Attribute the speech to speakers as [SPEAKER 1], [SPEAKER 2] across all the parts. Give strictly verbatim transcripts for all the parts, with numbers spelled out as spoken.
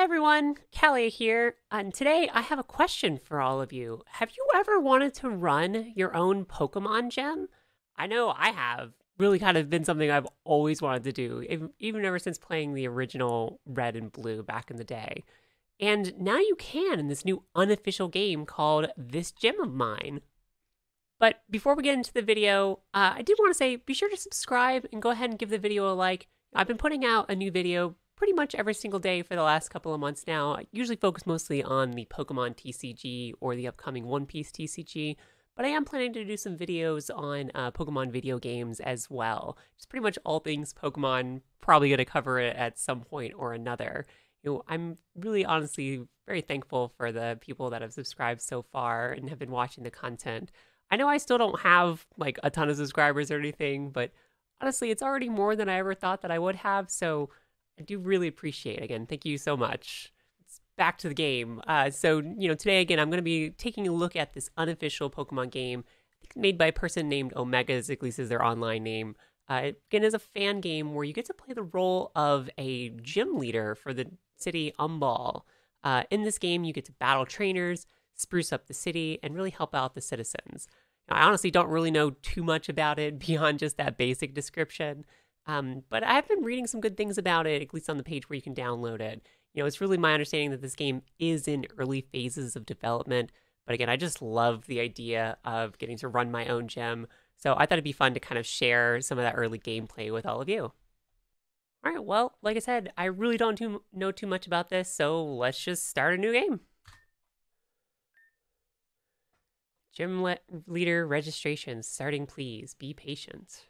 [SPEAKER 1] Everyone, Callie here, and today I have a question for all of you. Have you ever wanted to run your own Pokemon gym? I know I have. Really kind of been something I've always wanted to do, ev- even ever since playing the original Red and Blue back in the day. And now you can in this new unofficial game called This Gym of Mine. But before we get into the video, uh, I did want to say be sure to subscribe and go ahead and give the video a like. I've been putting out a new video pretty much every single day for the last couple of months now. I usually focus mostly on the Pokemon T C G or the upcoming One Piece T C G, but I am planning to do some videos on uh, Pokemon video games as well. Just pretty much all things Pokemon, probably going to cover it at some point or another. You know, I'm really honestly very thankful for the people that have subscribed so far and have been watching the content. I know I still don't have like a ton of subscribers or anything, but honestly, it's already more than I ever thought that I would have, so I do really appreciate it. Again, thank you so much. It's back to the game. Uh, so, you know, today, again, I'm going to be taking a look at this unofficial Pokemon game made by a person named Omega, at least is their online name. Uh, it, again, is a fan game where you get to play the role of a gym leader for the city Umball. Uh, in this game, you get to battle trainers, spruce up the city, and really help out the citizens. Now, I honestly don't really know too much about it beyond just that basic description. Um, but I've been reading some good things about it, at least on the page where you can download it. You know, it's really my understanding that this game is in early phases of development. But again, I just love the idea of getting to run my own gym. So I thought it'd be fun to kind of share some of that early gameplay with all of you. All right, well, like I said, I really don't too, know too much about this, so let's just start a new game. Gym le leader registration starting, please. Be patient.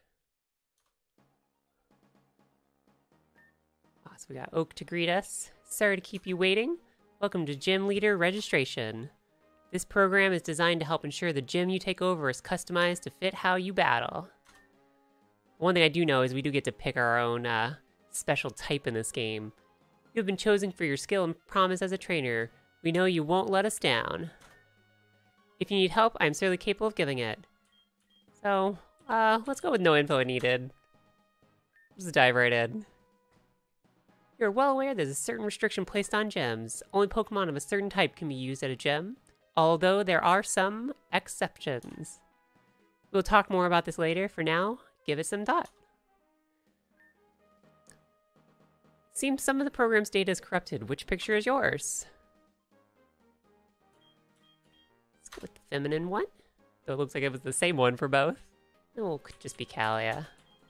[SPEAKER 1] So we got Oak to greet us. Sorry to keep you waiting. Welcome to Gym Leader Registration. This program is designed to help ensure the gym you take over is customized to fit how you battle. One thing I do know is we do get to pick our own uh, special type in this game. You have been chosen for your skill and promise as a trainer. We know you won't let us down. If you need help, I'm certainly capable of giving it. So, uh, let's go with no info needed. Just dive right in. You're well aware there's a certain restriction placed on gyms. Only Pokemon of a certain type can be used at a gym, although there are some exceptions. We'll talk more about this later. For now, give it some thought. Seems some of the program's data is corrupted. Which picture is yours? Let's go with the feminine one. So it looks like it was the same one for both. Oh, it could just be Kalia.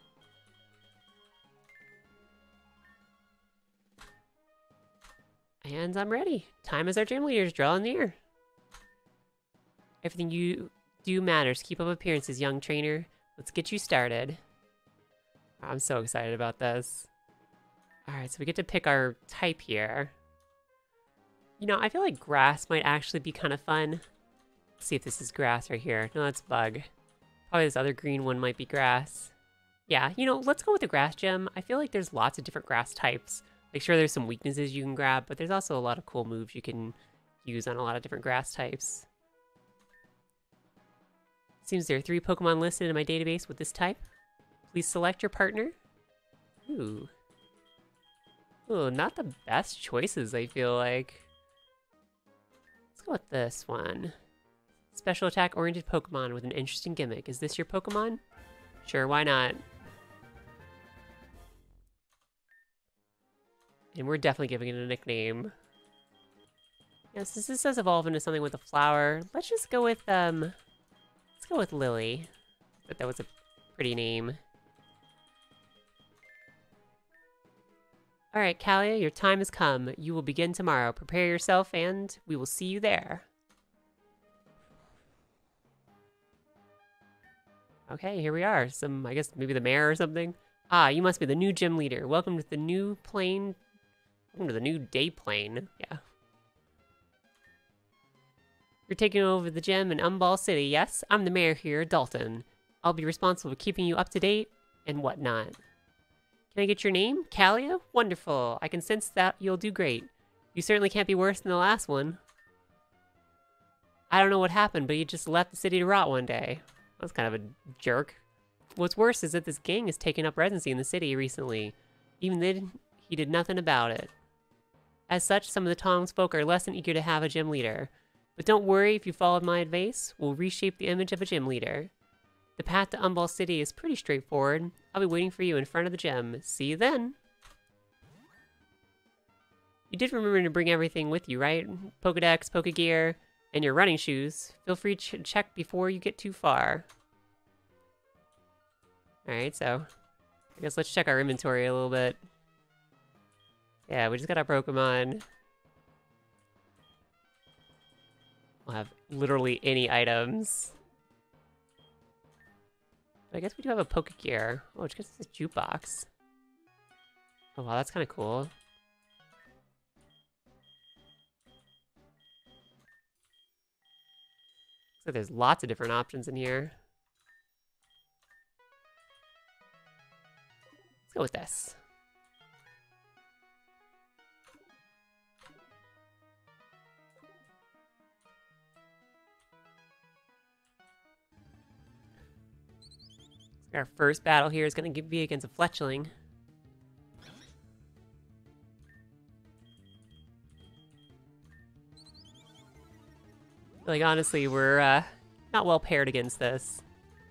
[SPEAKER 1] And I'm ready. Time as our gym leaders drawing near. Everything you do matters. Keep up appearances, young trainer. Let's get you started. I'm so excited about this. Alright, so we get to pick our type here. You know, I feel like grass might actually be kind of fun. Let's see if this is grass right here. No, that's bug. Probably this other green one might be grass. Yeah, you know, let's go with the grass gym. I feel like there's lots of different grass types. Make sure there's some weaknesses you can grab, but there's also a lot of cool moves you can use on a lot of different grass types. Seems there are three Pokemon listed in my database with this type. Please select your partner. Ooh. Ooh, not the best choices, I feel like. Let's go with this one. Special attack-oriented Pokemon with an interesting gimmick. Is this your Pokemon? Sure, why not? And we're definitely giving it a nickname. Yeah, since this does evolve into something with a flower, let's just go with, um... let's go with Lily. But that was a pretty name. Alright, Kalia, your time has come. You will begin tomorrow. Prepare yourself, and we will see you there. Okay, here we are. Some, I guess, maybe the mayor or something. Ah, you must be the new gym leader. Welcome to the new plane... Welcome to the new day plane. Yeah. You're taking over the gym in Umball City, yes? I'm the mayor here, Dalton. I'll be responsible for keeping you up to date and whatnot. Can I get your name? Kalia? Wonderful. I can sense that you'll do great. You certainly can't be worse than the last one. I don't know what happened, but you just left the city to rot one day. That's kind of a jerk. What's worse is that this gang has taken up residency in the city recently. Even then, he did nothing about it. As such, some of the townsfolk are less than eager to have a gym leader. But don't worry, if you followed my advice, we'll reshape the image of a gym leader. The path to Umball City is pretty straightforward. I'll be waiting for you in front of the gym. See you then! You did remember to bring everything with you, right? Pokedex, Pokegear, and your running shoes. Feel free to ch check before you get too far. Alright, so I guess let's check our inventory a little bit. Yeah, we just got our Pokemon. We'll have literally any items. But I guess we do have a Pokegear. Oh, it's just this jukebox. Oh wow, that's kind of cool. So there's lots of different options in here. Let's go with this. Our first battle here is going to be against a Fletchling. Like, honestly, we're uh, not well paired against this.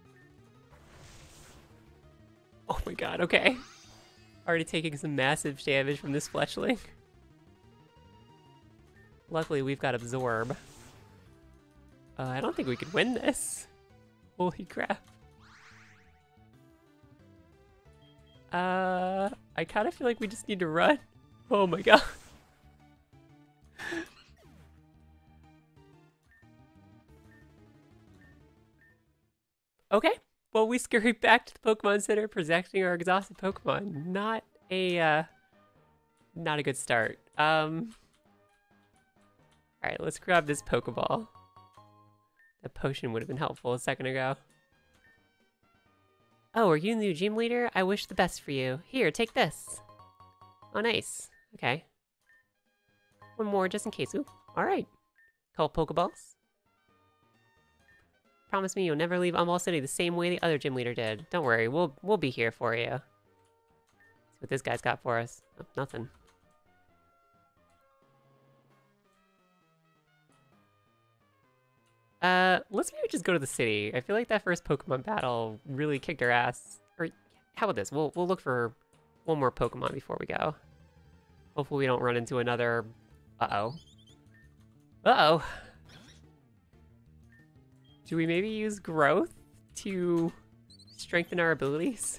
[SPEAKER 1] Oh my god, okay. Already taking some massive damage from this Fletchling. Luckily, we've got Absorb. Uh, I don't think we could win this. Holy crap. Uh, I kind of feel like we just need to run. Oh my god. Okay, well we scurry back to the Pokemon Center, protecting our exhausted Pokemon. Not a, uh, not a good start. Um, alright, let's grab this Pokeball. That potion would have been helpful a second ago. Oh, are you the new gym leader? I wish the best for you. Here, take this. Oh, nice. Okay. One more just in case. Ooh, alright. Couple Pokeballs. Promise me you'll never leave Umball City the same way the other gym leader did. Don't worry, we'll we'll be here for you. See what this guy's got for us. Oh, nothing. Uh, let's maybe just go to the city. I feel like that first Pokemon battle really kicked our ass. Or how about this? We'll we'll look for one more Pokemon before we go. Hopefully we don't run into another. Uh oh. Uh oh. Do we maybe use growth to strengthen our abilities?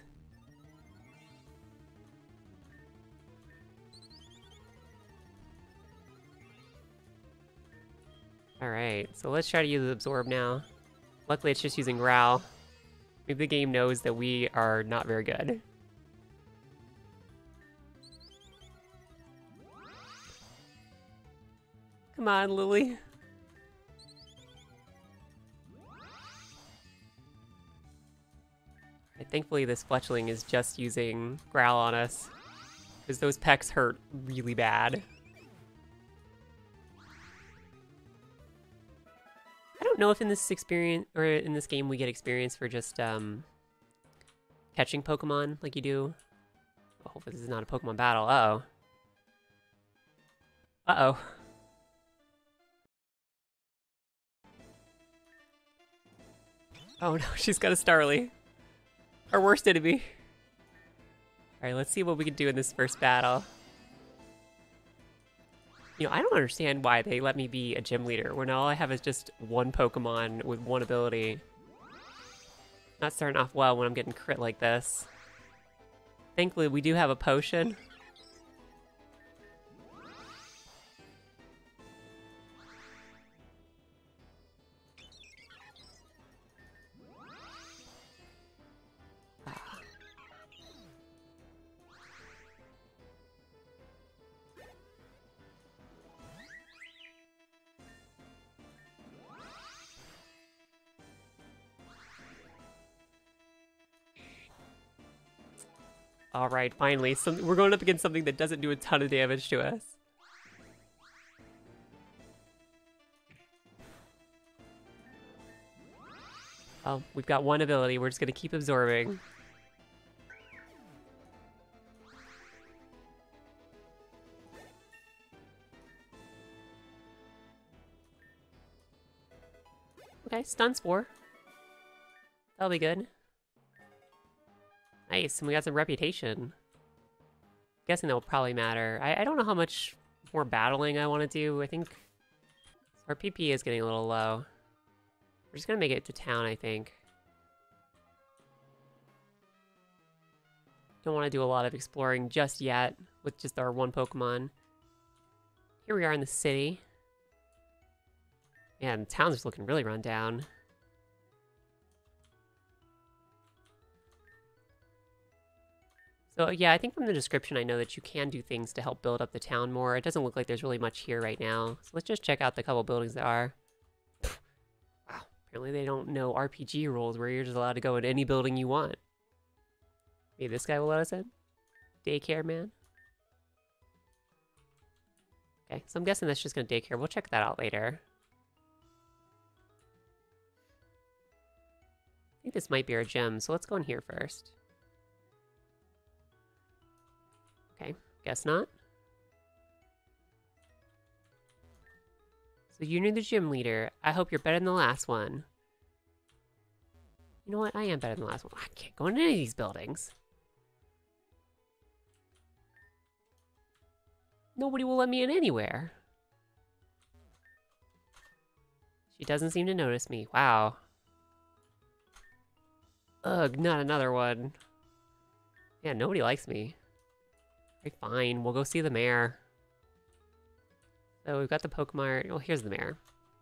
[SPEAKER 1] Alright, so let's try to use Absorb now. Luckily it's just using Growl. Maybe the game knows that we are not very good. Come on, Lily. Thankfully, this Fletchling is just using Growl on us, because those pecks hurt really bad. I don't know if in this experience, or in this game, we get experience for just um, catching Pokemon like you do. Oh, hopefully this is not a Pokemon battle. Uh-oh. Uh-oh. Oh no, she's got a Starly. Our worst enemy. Alright, let's see what we can do in this first battle. You know, I don't understand why they let me be a gym leader when all I have is just one Pokemon with one ability. Not starting off well when I'm getting crit like this. Thankfully, we do have a potion. Alright, finally. Some, we're going up against something that doesn't do a ton of damage to us. Oh, we've got one ability. We're just going to keep absorbing. Okay, stun spore. That'll be good. Nice, and we got some reputation. Guessing that will probably matter. I, I don't know how much more battling I want to do. I think our P P is getting a little low. We're just gonna make it to town, I think. Don't want to do a lot of exploring just yet with just our one Pokemon. Here we are in the city. Man, the town's just looking really run down. So yeah, I think from the description I know that you can do things to help build up the town more. It doesn't look like there's really much here right now. So let's just check out the couple buildings that are. Wow, apparently they don't know R P G rules where you're just allowed to go in any building you want. Maybe this guy will let us in? Daycare man? Okay, so I'm guessing that's just gonna daycare. We'll check that out later. I think this might be our gym, so let's go in here first. Okay, guess not. So you're the gym leader. I hope you're better than the last one. You know what? I am better than the last one. I can't go into any of these buildings. Nobody will let me in anywhere. She doesn't seem to notice me. Wow. Ugh, not another one. Yeah, nobody likes me. Okay, fine, we'll go see the mayor. So we've got the Pokemon. Oh, here's the mayor.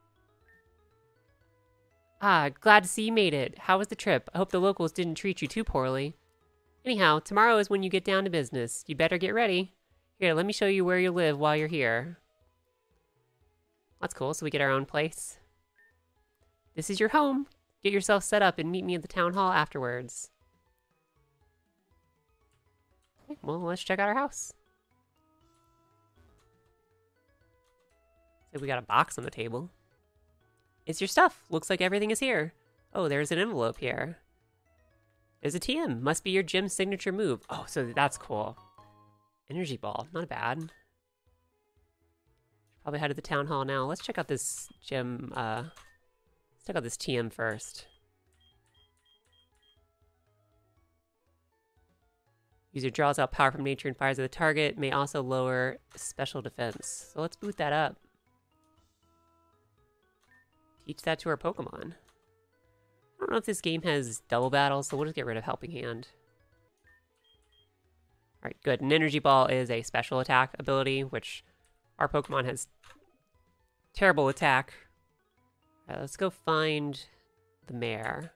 [SPEAKER 1] Ah, glad to see you made it. How was the trip? I hope the locals didn't treat you too poorly. Anyhow, tomorrow is when you get down to business. You better get ready. Here, let me show you where you live while you're here. That's cool, so we get our own place. This is your home. Get yourself set up and meet me at the town hall afterwards. Okay, well, let's check out our house. So we got a box on the table. It's your stuff. Looks like everything is here. Oh, there's an envelope here. There's a T M. Must be your gym's signature move. Oh, so that's cool. Energy ball. Not bad. Probably head to the town hall now. Let's check out this gym. Uh, let's check out this T M first. User draws out power from nature and fires at the target. May also lower special defense. So let's boot that up. Teach that to our Pokemon. I don't know if this game has double battles, so we'll just get rid of Helping Hand. Alright, good. An Energy Ball is a special attack ability, which our Pokemon has terrible attack. Alright, let's go find the mayor.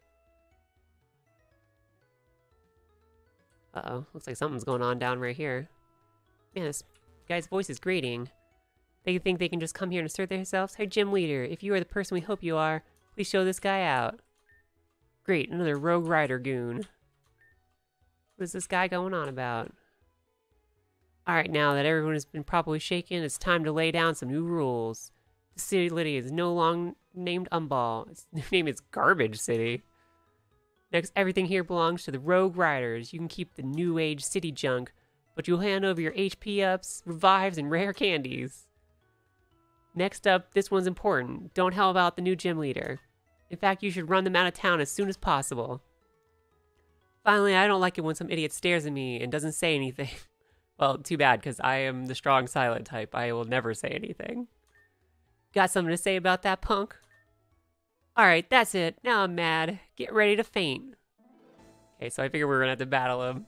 [SPEAKER 1] Uh-oh, looks like something's going on down right here. Man, this guy's voice is grating. They think they can just come here and assert themselves? Hey, gym leader, if you are the person we hope you are, please show this guy out. Great, another Rogue Rider goon. What is this guy going on about? Alright, now that everyone has been properly shaken, it's time to lay down some new rules. The city is no longer named Umball. Its new name is Garbage City. Next, everything here belongs to the Rogue Riders. You can keep the New Age city junk, but you'll hand over your H P ups, revives, and rare candies. Next up, this one's important. Don't help out the new gym leader. In fact, you should run them out of town as soon as possible. Finally, I don't like it when some idiot stares at me and doesn't say anything. Well, too bad, because I am the strong silent type. I will never say anything. Got something to say about that, punk? Alright, that's it. Now I'm mad. Get ready to faint. Okay, so I figure we're gonna have to battle him.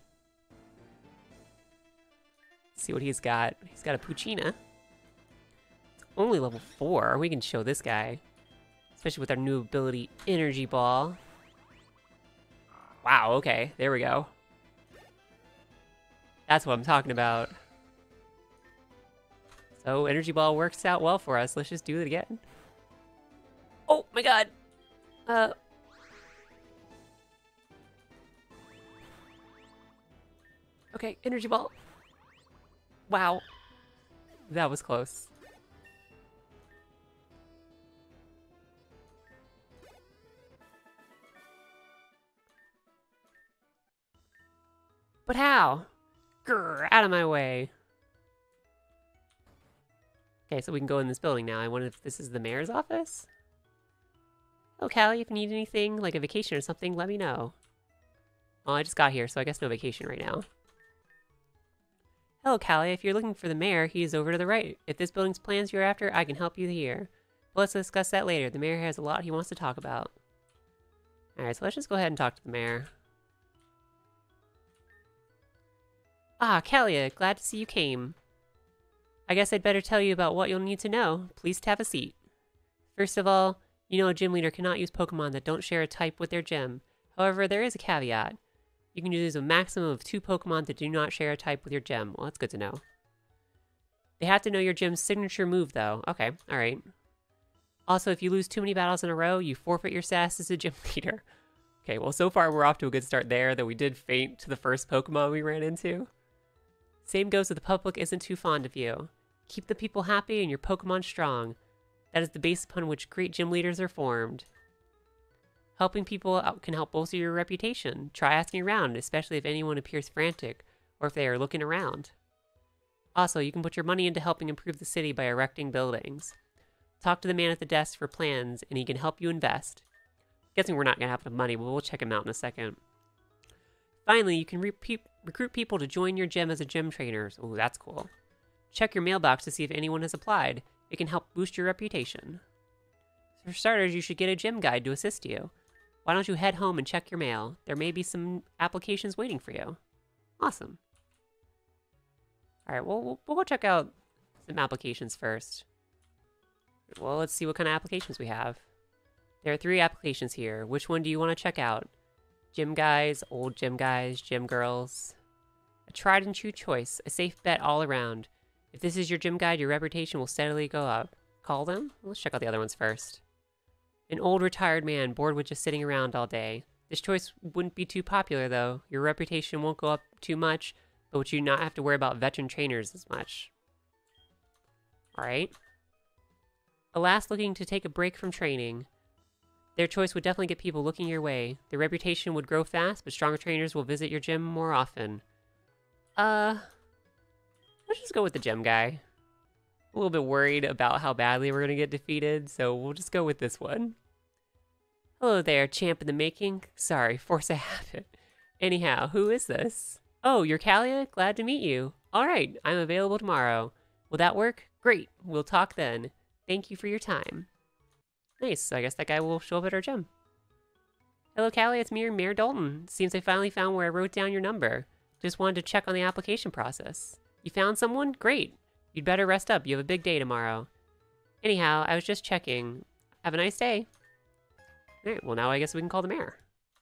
[SPEAKER 1] Let's see what he's got. He's got a Poochyena. It's only level four. We can show this guy. Especially with our new ability, Energy Ball. Wow, okay. There we go. That's what I'm talking about. So, Energy Ball works out well for us. Let's just do it again. Oh my god! Uh... Okay, Energy Ball. Wow. That was close. But how? Grr, out of my way. Okay, so we can go in this building now. I wonder if this is the mayor's office? Oh, Callie, if you need anything, like a vacation or something, let me know. Well, I just got here, so I guess no vacation right now. Hello, Callie. If you're looking for the mayor, he is over to the right. If this building's plans you're after, I can help you here. But let's discuss that later. The mayor has a lot he wants to talk about. Alright, so let's just go ahead and talk to the mayor. Ah, Kalia, glad to see you came. I guess I'd better tell you about what you'll need to know. Please have a seat. First of all, you know a gym leader cannot use Pokemon that don't share a type with their gym. However, there is a caveat. You can use a maximum of two Pokemon that do not share a type with your gym. Well, that's good to know. They have to know your gym's signature move, though. Okay, alright. Also, if you lose too many battles in a row, you forfeit your status as a gym leader. Okay, well, so far we're off to a good start there, though we did faint to the first Pokemon we ran into. Same goes if the public isn't too fond of you. Keep the people happy and your Pokemon strong. That is the base upon which great gym leaders are formed. Helping people out can help bolster your reputation. Try asking around, especially if anyone appears frantic or if they are looking around. Also, you can put your money into helping improve the city by erecting buildings. Talk to the man at the desk for plans, and he can help you invest. Guessing we're not going to have enough money, but we'll check him out in a second. Finally, you can re recruit people to join your gym as a gym trainer. Oh, that's cool. Check your mailbox to see if anyone has applied. It can help boost your reputation. For starters, you should get a gym guide to assist you. Why don't you head home and check your mail? There may be some applications waiting for you. Awesome. Alright, well, we'll, we'll go check out some applications first. Well, let's see what kind of applications we have. There are three applications here. Which one do you want to check out? Gym guys, old gym guys, gym girls. A tried and true choice, a safe bet all around. If this is your gym guide, your reputation will steadily go up. Call them? Let's check out the other ones first. An old retired man bored with just sitting around all day. This choice wouldn't be too popular though. Your reputation won't go up too much, but you not have to worry about veteran trainers as much. Alright. A last looking to take a break from training. Their choice would definitely get people looking your way. Their reputation would grow fast, but stronger trainers will visit your gym more often. Uh, let's just go with the gym guy. A little bit worried about how badly we're going to get defeated, so we'll just go with this one. Hello there, champ in the making. Sorry, force a habit. Anyhow, who is this? Oh, you're Kalia? Glad to meet you. Alright, I'm available tomorrow. Will that work? Great, we'll talk then. Thank you for your time. Nice, so I guess that guy will show up at our gym. Hello, Callie, it's me, Mayor Dalton. Seems I finally found where I wrote down your number. Just wanted to check on the application process. You found someone? Great. You'd better rest up. You have a big day tomorrow. Anyhow, I was just checking. Have a nice day. Alright, well now I guess we can call the mayor.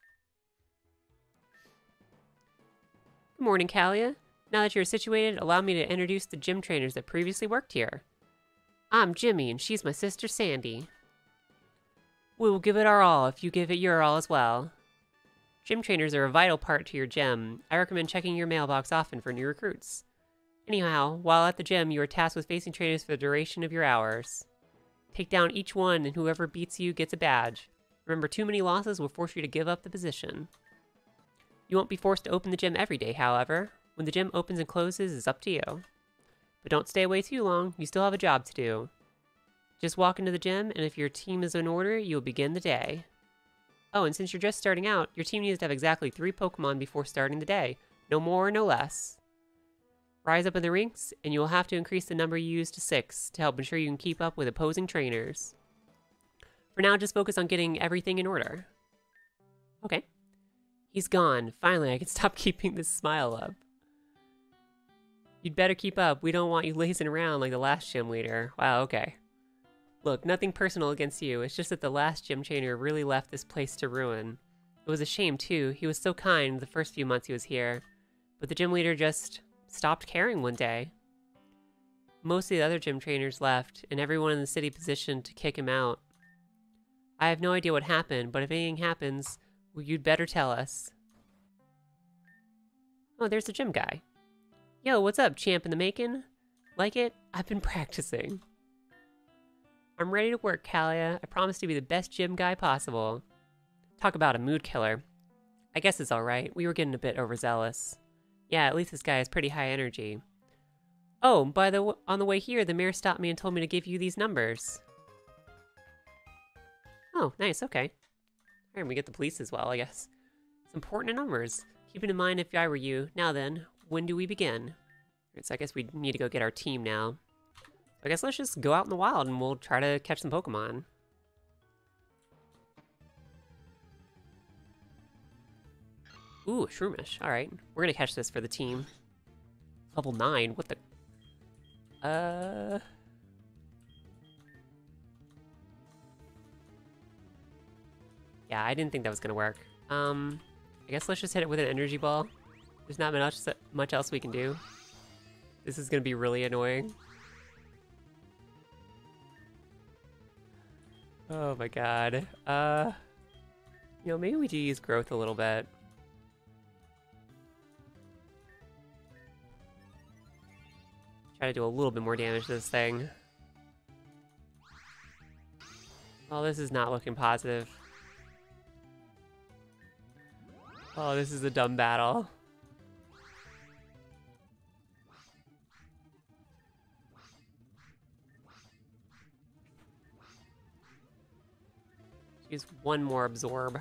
[SPEAKER 1] Good morning, Kalia. Now that you're situated, allow me to introduce the gym trainers that previously worked here. I'm Jimmy, and she's my sister Sandy. We will give it our all if you give it your all as well. Gym trainers are a vital part to your gym. I recommend checking your mailbox often for new recruits. Anyhow, while at the gym, you are tasked with facing trainers for the duration of your hours. Take down each one, and whoever beats you gets a badge. Remember, too many losses will force you to give up the position. You won't be forced to open the gym every day, however. When the gym opens and closes is up to you. But don't stay away too long, you still have a job to do. Just walk into the gym, and if your team is in order, you'll begin the day. Oh, and since you're just starting out, your team needs to have exactly three Pokemon before starting the day. No more, no less. Rise up in the ranks, and you will have to increase the number you use to six to help ensure you can keep up with opposing trainers. For now, just focus on getting everything in order. Okay. He's gone. Finally, I can stop keeping this smile up. You'd better keep up. We don't want you lazing around like the last gym leader. Wow, okay. Look, nothing personal against you. It's just that the last gym trainer really left this place to ruin. It was a shame, too. He was so kind the first few months he was here. But the gym leader just stopped caring one day. Most of the other gym trainers left, and everyone in the city positioned to kick him out. I have no idea what happened, but if anything happens, well, you'd better tell us. Oh, there's the gym guy. Yo, what's up, champ in the making? Like it? I've been practicing. I'm ready to work, Kalia. I promise to be the best gym guy possible. Talk about a mood killer. I guess it's alright. We were getting a bit overzealous. Yeah, at least this guy has pretty high energy. Oh, by the w on the way here, the mayor stopped me and told me to give you these numbers. Oh, nice, okay. Alright, we get the police as well, I guess. It's important in numbers. Keeping in mind if I were you. Now then, when do we begin? Alright, so I guess we need to go get our team now. I guess let's just go out in the wild and we'll try to catch some Pokemon. Ooh, a Shroomish. Alright, we're gonna catch this for the team. Level nine, what the... Uh... Yeah, I didn't think that was gonna work. Um, I guess let's just hit it with an energy ball. There's not much, much else we can do. This is gonna be really annoying. Oh my god. Uh, you know, maybe we do use growth a little bit. Try to do a little bit more damage to this thing. Oh, this is not looking positive. Oh, this is a dumb battle. Use one more absorb.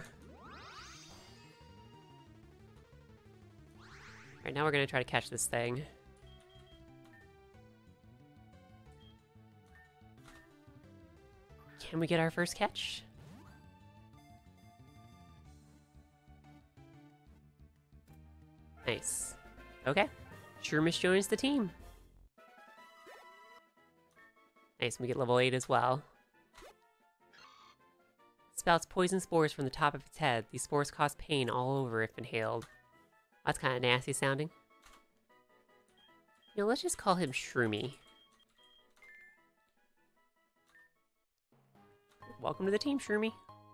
[SPEAKER 1] Alright, now we're gonna try to catch this thing. Can we get our first catch? Nice. Okay. Shroomish joins the team. Nice, we get level eight as well. Spouts poison spores from the top of its head. These spores cause pain all over if inhaled. That's kind of nasty sounding. You know, let's just call him Shroomy. Welcome to the team, Shroomy.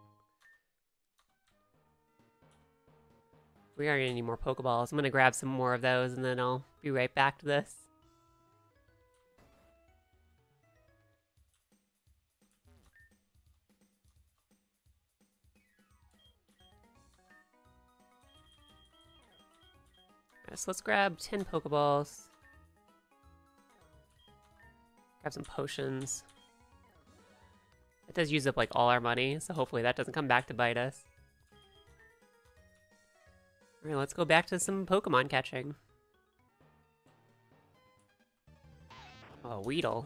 [SPEAKER 1] We are gonna need more Pokeballs. I'm gonna grab some more of those and then I'll be right back to this. Right, so let's grab ten Pokeballs. Grab some potions. It does use up like all our money, so hopefully that doesn't come back to bite us. Alright, let's go back to some Pokemon catching. Oh, Weedle.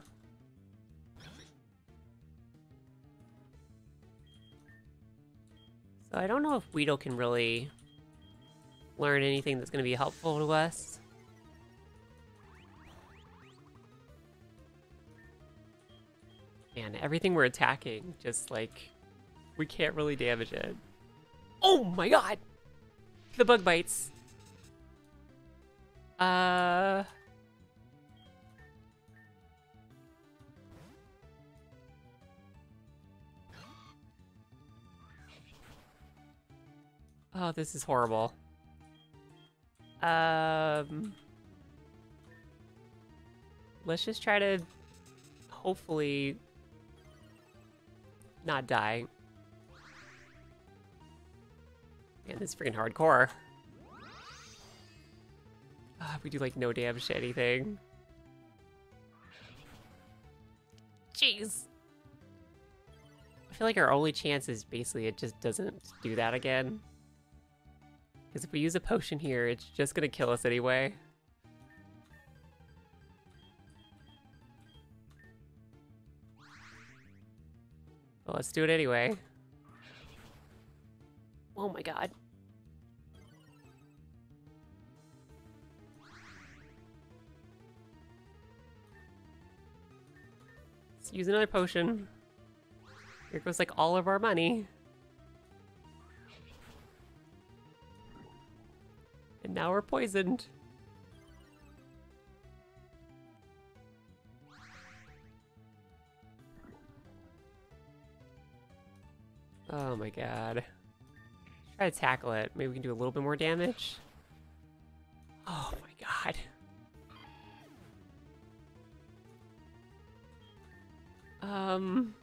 [SPEAKER 1] So I don't know if Weedle can really learn anything that's going to be helpful to us. Man, everything we're attacking, just like, we can't really damage it. Oh my god! The bug bites. Uh... Oh, this is horrible. Um... Let's just try to hopefully not die. Man, this is freaking hardcore. Uh, we do like no damage to anything. Jeez. I feel like our only chance is basically it just doesn't do that again. Because if we use a potion here, it's just gonna kill us anyway. Well, let's do it anyway. Oh my god. Let's use another potion. Here goes like all of our money. And now we're poisoned. Oh my god. Try to tackle it. Maybe we can do a little bit more damage. Oh my god. Um...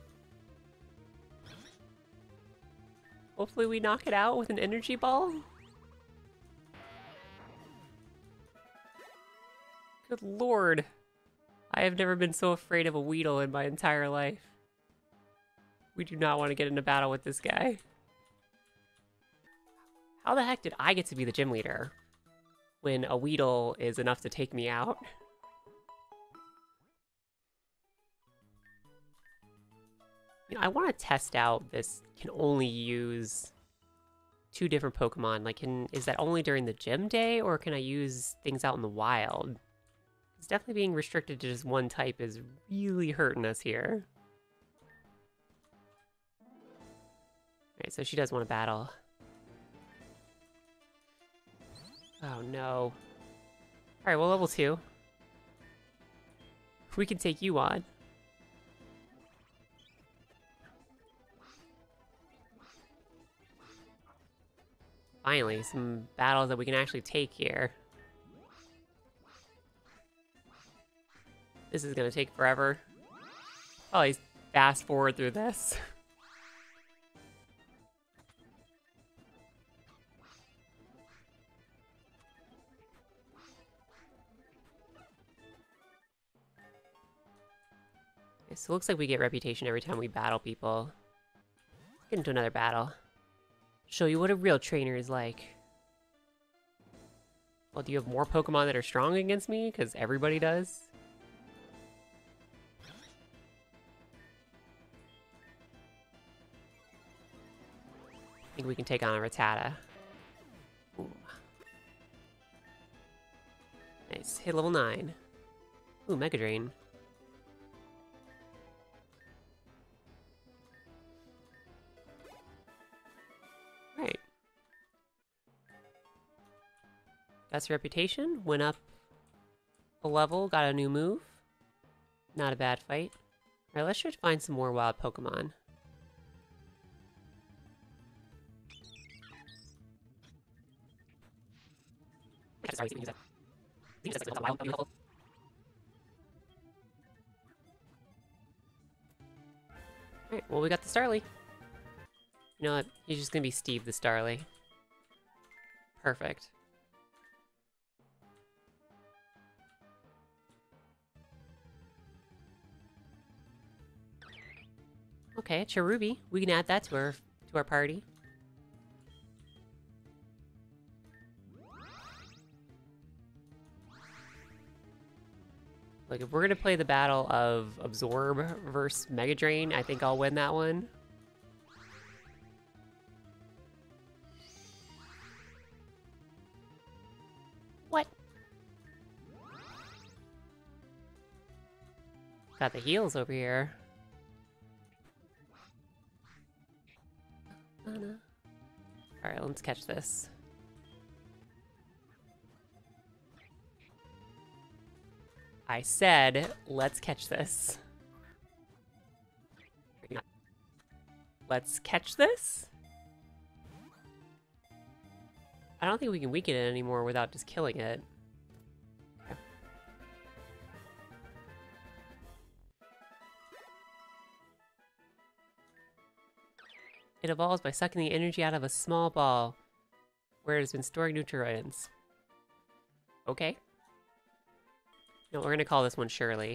[SPEAKER 1] Hopefully we knock it out with an energy ball? Good lord. I have never been so afraid of a Weedle in my entire life. We do not want to get into battle with this guy. How the heck did I get to be the gym leader when a Weedle is enough to take me out? You know, I want to test out this can only use two different Pokemon. Like, can is that only during the gym day, or can I use things out in the wild? It's definitely being restricted to just one type is really hurting us here. Alright, so she does want to battle. Oh no. Alright, well, level two. We can take you on. Finally, some battles that we can actually take here. This is gonna take forever. Probably fast forward through this. Okay, so it looks like we get reputation every time we battle people. Let's get into another battle. Show you what a real trainer is like. Well, do you have more Pokemon that are strong against me? Because everybody does. I think we can take on a Rattata. Ooh. Nice. Hit level nine. Ooh, Mega Drain. Right. That's reputation. Went up a level. Got a new move. Not a bad fight. Alright, let's try to find some more wild Pokemon. Alright, well, we got the Starly. You know what? He's just gonna be Steve the Starly. Perfect. Okay, Cherubi. We can add that to our to our party. Like, if we're gonna play the battle of Absorb versus Mega Drain, I think I'll win that one. What? Got the heals over here. Alright, let's catch this. I said, let's catch this. Let's catch this? I don't think we can weaken it anymore without just killing it. Okay. It evolves by sucking the energy out of a small ball where it has been storing nutrients. Okay. No, we're gonna call this one Shirley.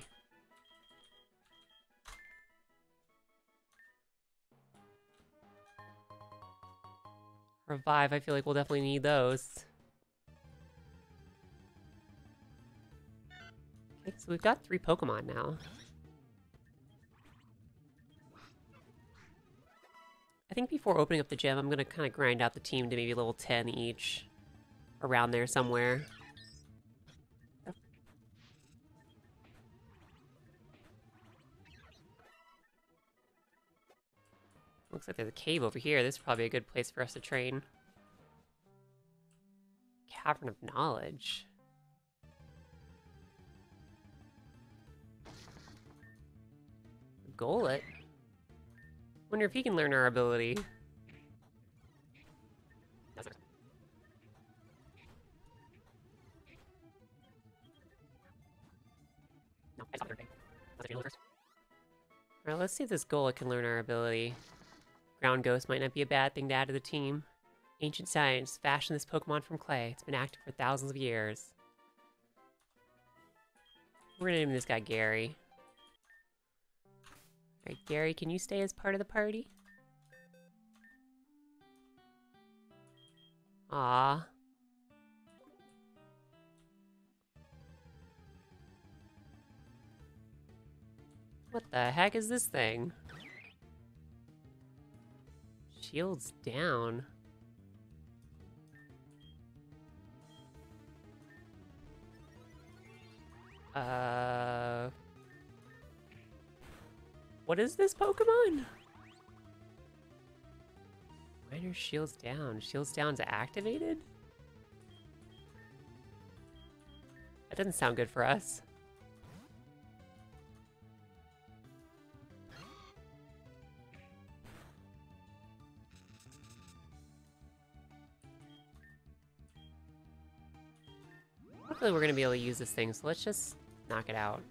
[SPEAKER 1] Revive, I feel like we'll definitely need those. Okay, so we've got three Pokemon now. I think before opening up the gym, I'm gonna kind of grind out the team to maybe level ten each. Around there somewhere. Looks like there's a cave over here. This is probably a good place for us to train. Cavern of Knowledge. Golett. Wonder if he can learn our ability. Alright, let's see if this Golett can learn our ability. Ground Ghost might not be a bad thing to add to the team. Ancient science fashioned this Pokemon from clay. It's been active for thousands of years. We're gonna name this guy Gary. Alright, Gary, can you stay as part of the party? Ah. What the heck is this thing? Shields down. Uh... What is this Pokemon? Minor shields down. Shields down's activated? That doesn't sound good for us. Hopefully we're gonna be able to use this thing, so let's just knock it out.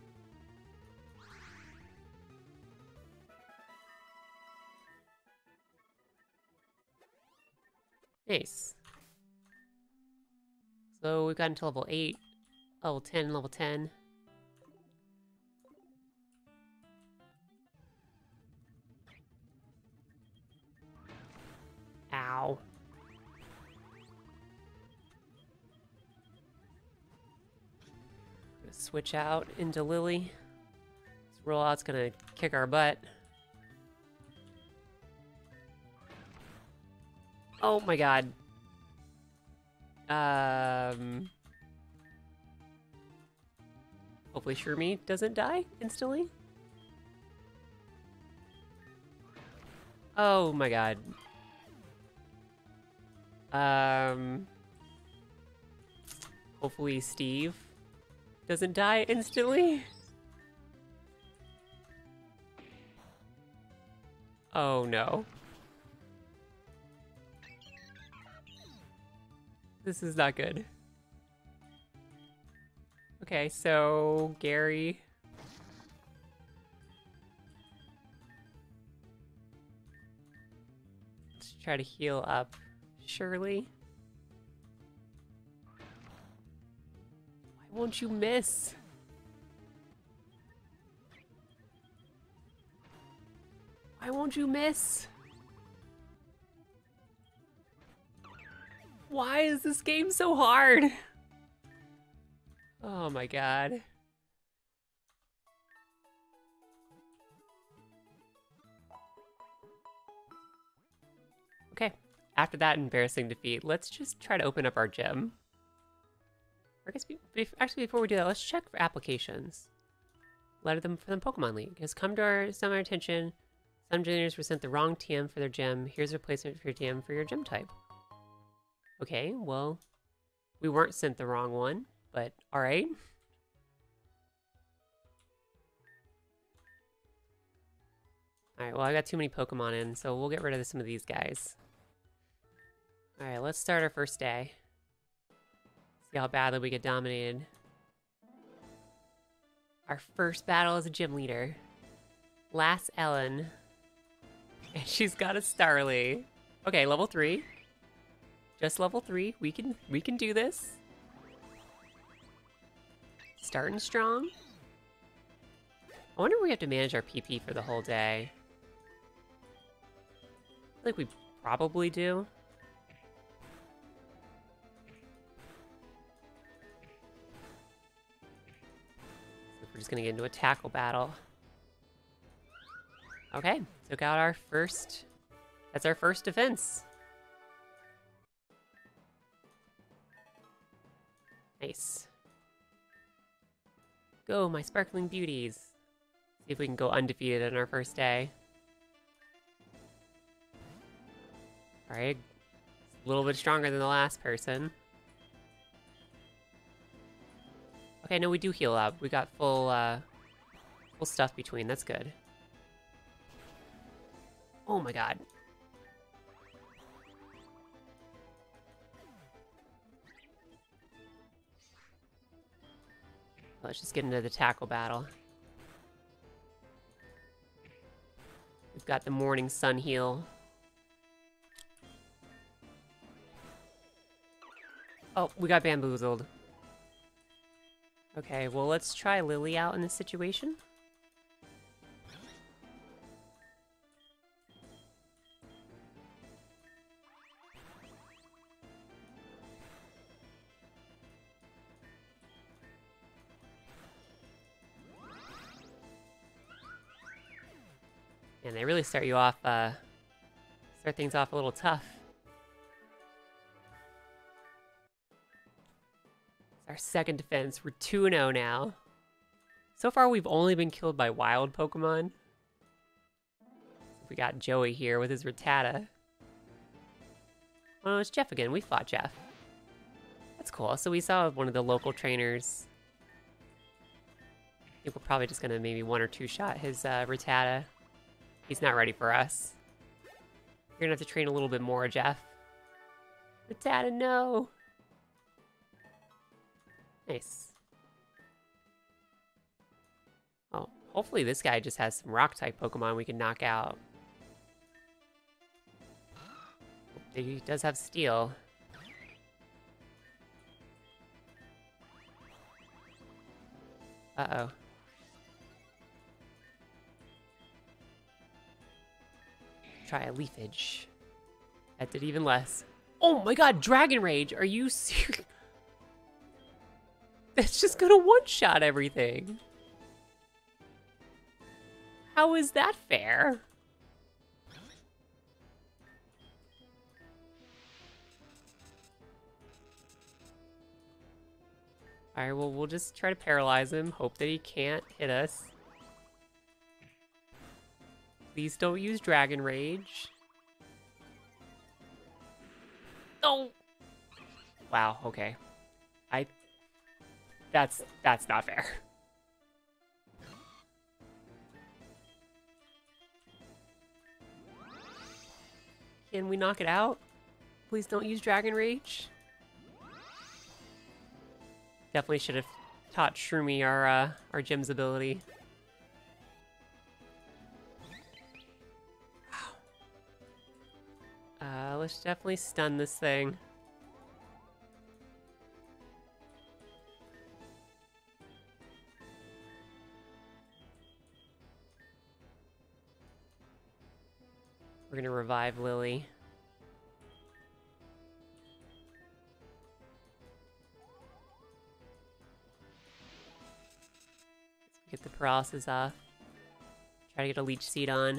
[SPEAKER 1] Nice. So we've gotten to level eight, level ten, level ten. Ow. Gonna switch out into Lily. This rollout's gonna kick our butt. Oh my god. Um. Hopefully Shermie doesn't die instantly. Oh my god. Um. Hopefully Steve doesn't die instantly. Oh no. This is not good. Okay, so Gary. Let's try to heal up Shirley. Why won't you miss? Why won't you miss? Why is this game so hard? Oh my god. Okay, after that embarrassing defeat, let's just try to open up our gym. I guess we, actually before we do that, let's check for applications. Letter them from the Pokemon League has come to our some our attention. Some trainers were sent the wrong T M for their gym. Here's a replacement for your T M for your gym type. Okay, well, we weren't sent the wrong one, but alright. Alright, well, I got too many Pokemon in, so we'll get rid of some of these guys. Alright, let's start our first day. See how badly we get dominated. Our first battle as a gym leader. Lass Ellen. And she's got a Starly. Okay, level three. Just level three. We can we can do this. Starting strong. I wonder if we have to manage our P P for the whole day. I feel like we probably do. So we're just gonna get into a tackle battle. Okay, took out our first. That's our first defense. Nice. Go, my sparkling beauties. See if we can go undefeated on our first day. Alright. A little bit stronger than the last person. Okay, no, we do heal up. We got full, uh, full stuff between. That's good. Oh my god. Let's just get into the tackle battle. We've got the Morning Sun heal. Oh, we got bamboozled. Okay, well, let's try Lily out in this situation. And they really start you off, uh, start things off a little tough. It's our second defense. We're two and oh now. So far, we've only been killed by wild Pokemon. We got Joey here with his Rattata. Oh, it's Jeff again. We fought Jeff. That's cool. So we saw one of the local trainers. I think we're probably just gonna maybe one or two shot his uh, Rattata. He's not ready for us. You're gonna have to train a little bit more, Jeff. Rattata, no! Nice. Oh, hopefully this guy just has some rock-type Pokemon we can knock out. He does have Steel. Uh-oh. Try a Leafage. That did even less. Oh my god, Dragon Rage! Are you serious? That's just gonna one-shot everything. How is that fair? Alright, well, we'll just try to paralyze him. Hope that he can't hit us. Please don't use Dragon Rage. Oh! Wow, okay. I... That's... that's not fair. Can we knock it out? Please don't use Dragon Rage. Definitely should have taught Shroomy our, uh, our gym's ability. Uh, let's definitely stun this thing. We're gonna revive Lily. Let's get the paralysis off. Try to get a Leech Seed on.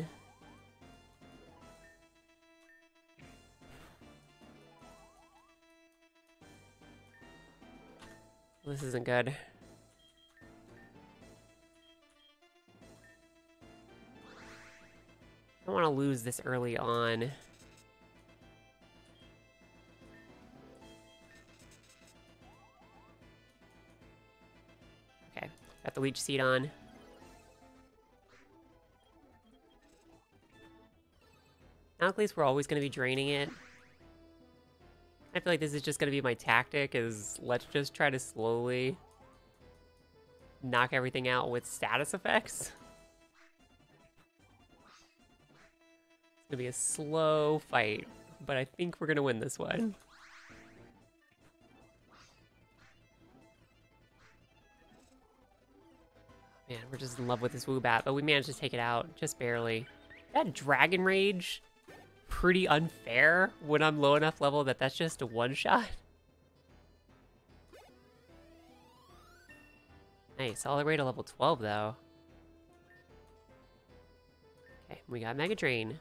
[SPEAKER 1] This isn't good. I don't want to lose this early on. Okay, got the Leech Seed on. Now at least we're always going to be draining it. I feel like this is just going to be my tactic, is let's just try to slowly knock everything out with status effects. It's going to be a slow fight, but I think we're going to win this one. Man, we're just in love with this Woobat, but we managed to take it out, just barely. That Dragon Rage... pretty unfair when I'm low enough level that that's just a one-shot. Nice, all the way to level twelve, though. Okay, we got Mega Drain.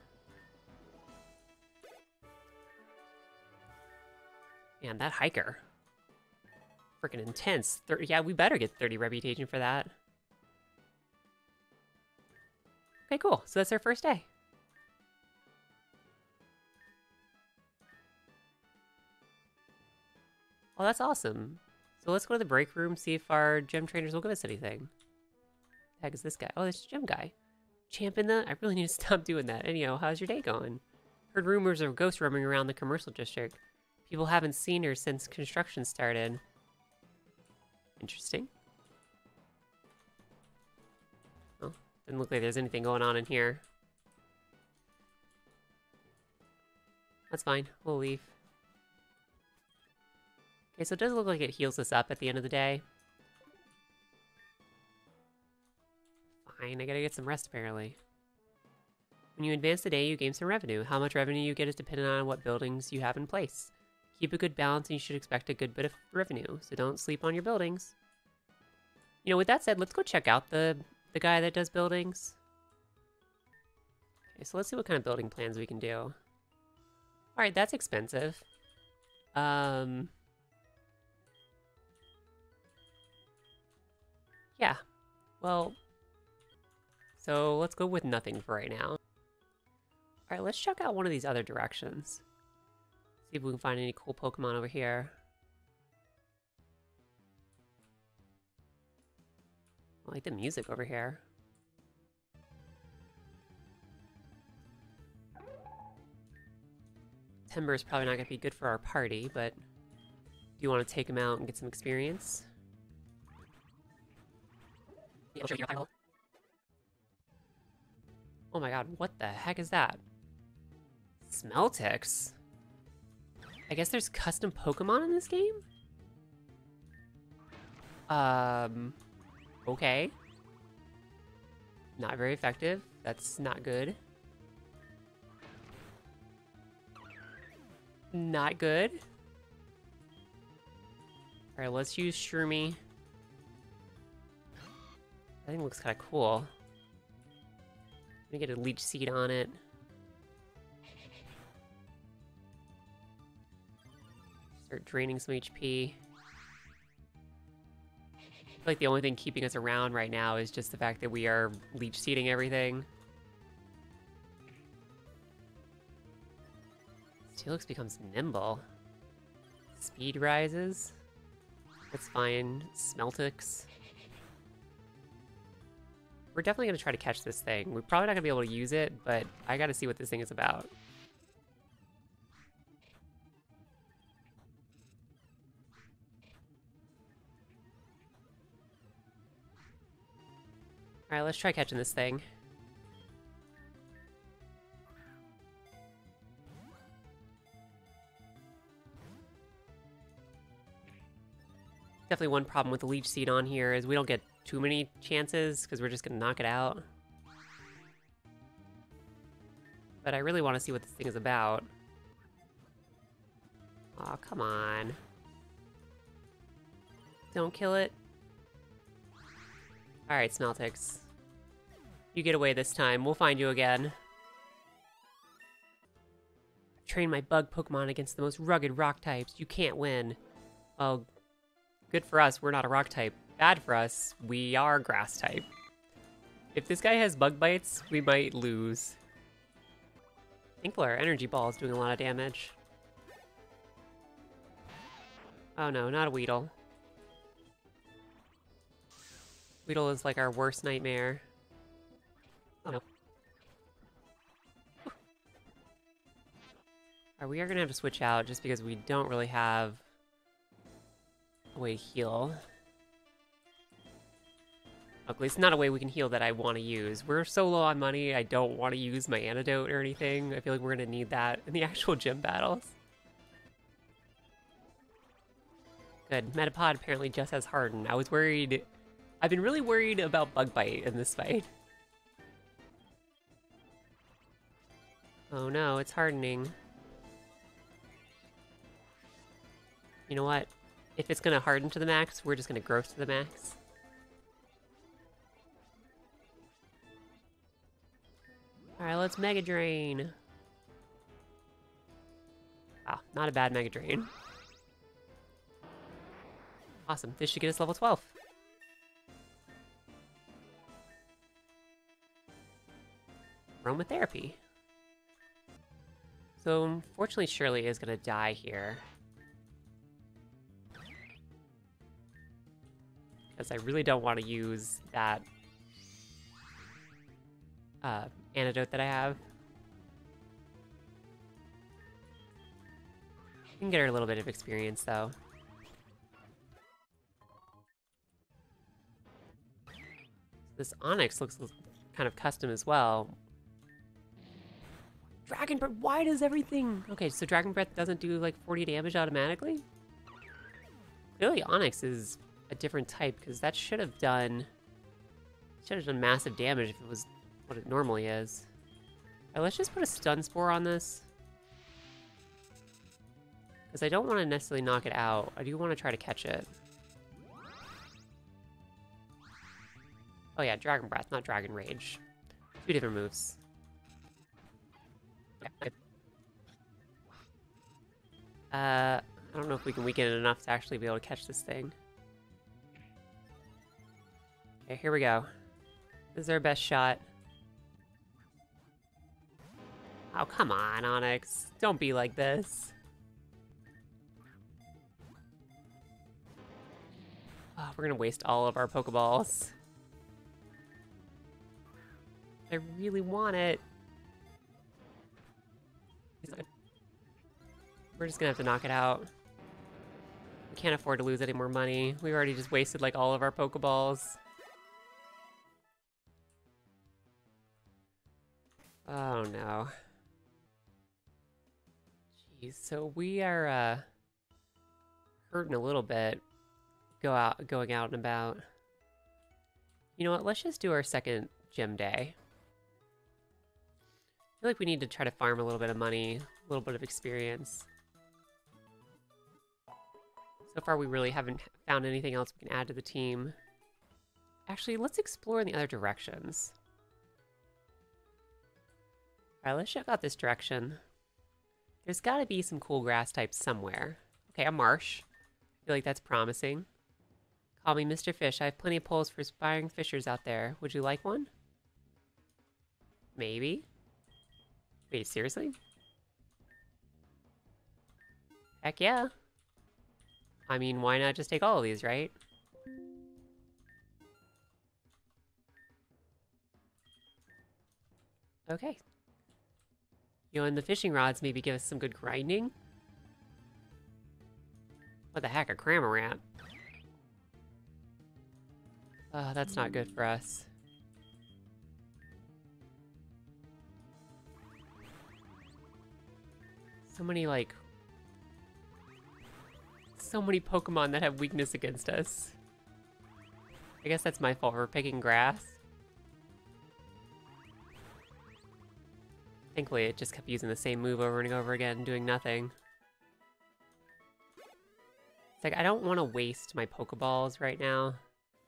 [SPEAKER 1] Man, that Hiker. Freaking intense. thirty, yeah, we better get thirty reputation for that. Okay, cool. So that's our first day. Oh, that's awesome. So let's go to the break room, see if our gym trainers will give us anything. The heck is this guy? Oh, this gym guy. Champing that? I really need to stop doing that. Anyhow, how's your day going? Heard rumors of ghosts roaming around the commercial district. People haven't seen her since construction started. Interesting. Oh, doesn't look like there's anything going on in here. That's fine. We'll leave. Okay, so it does look like it heals us up at the end of the day. Fine, I gotta get some rest apparently. When you advance the day, you gain some revenue. How much revenue you get is dependent on what buildings you have in place. Keep a good balance and you should expect a good bit of revenue, so don't sleep on your buildings. You know, with that said, let's go check out the, the guy that does buildings. Okay, so let's see what kind of building plans we can do. All right, that's expensive. Um, yeah, well, so let's go with nothing for right now. All right, let's check out one of these other directions. See if we can find any cool Pokemon over here. I like the music over here. Timber is probably not going to be good for our party, but do you want to take him out and get some experience? Yeah, sure, yeah, oh my god, what the heck is that? Smeltex? I guess there's custom Pokemon in this game? Um, okay. Not very effective. That's not good. Not good. Alright, let's use Shroomy. That thing looks kind of cool. Let me get a Leech Seed on it. Start draining some H P. I feel like the only thing keeping us around right now is just the fact that we are Leech Seeding everything. Steelix becomes nimble. Speed rises. That's fine. Smeltex. We're definitely going to try to catch this thing. We're probably not going to be able to use it, but I got to see what this thing is about. Alright, let's try catching this thing. Definitely one problem with the Leech Seed on here is we don't get too many chances because we're just going to knock it out. But I really want to see what this thing is about. Aw, come on. Don't kill it. Alright, Smeltex. You get away this time. We'll find you again. I've trained my bug Pokemon against the most rugged rock types. You can't win. Well, good for us, we're not a rock type. Bad for us, we are grass type. If this guy has bug bites, we might lose. Thankfully, our energy ball is doing a lot of damage. Oh no, not a Weedle. Weedle is like our worst nightmare. Oh no. Alright, we are gonna have to switch out just because we don't really have a way to heal. Luckily, it's not a way we can heal that I want to use. We're so low on money, I don't want to use my antidote or anything. I feel like we're gonna need that in the actual gym battles. Good. Metapod apparently just has Harden. I was worried... I've been really worried about Bug Bite in this fight. Oh no, it's hardening. You know what? If it's gonna harden to the max, we're just gonna growth to the max. Alright, let's Mega Drain. Wow, not a bad Mega Drain. Awesome, this should get us level twelve. Aromatherapy. So, unfortunately, Shirley is gonna die here. Because I really don't want to use that uh, antidote that I have. We can get her a little bit of experience, though. This Onyx looks kind of custom as well. Dragon Breath, why does everything... Okay, so Dragon Breath doesn't do like forty damage automatically? Clearly Onyx is a different type, because that should have done... Should have done massive damage if it was what it normally is. Alright, let's just put a Stun Spore on this. Because I don't want to necessarily knock it out. I do want to try to catch it. Oh yeah, Dragon Breath, not Dragon Rage. Two different moves. Uh, I don't know if we can weaken it enough to actually be able to catch this thing. Okay, here we go. This is our best shot. Oh, come on, Onix. Don't be like this. Oh, we're gonna waste all of our Pokeballs. I really want it. We're just gonna have to knock it out. We can't afford to lose any more money. We already just wasted like all of our Pokeballs. Oh no. Jeez, so we are uh hurting a little bit. Go out going out and about. You know what, let's just do our second gym day. I feel like we need to try to farm a little bit of money, a little bit of experience. So far, we really haven't found anything else we can add to the team. Actually, let's explore in the other directions. All right, let's check out this direction. There's got to be some cool grass types somewhere. Okay, a marsh. I feel like that's promising. Call me Mister Fish. I have plenty of poles for aspiring fishers out there. Would you like one? Maybe. Wait, seriously? Heck yeah. I mean, why not just take all of these, right? Okay. You know, and the fishing rods maybe give us some good grinding. What the heck, a Cramorant? Oh, that's not good for us. So many, like... So many Pokemon that have weakness against us. I guess that's my fault for picking grass. Thankfully, it just kept using the same move over and over again, doing nothing. It's like, I don't want to waste my Pokeballs right now.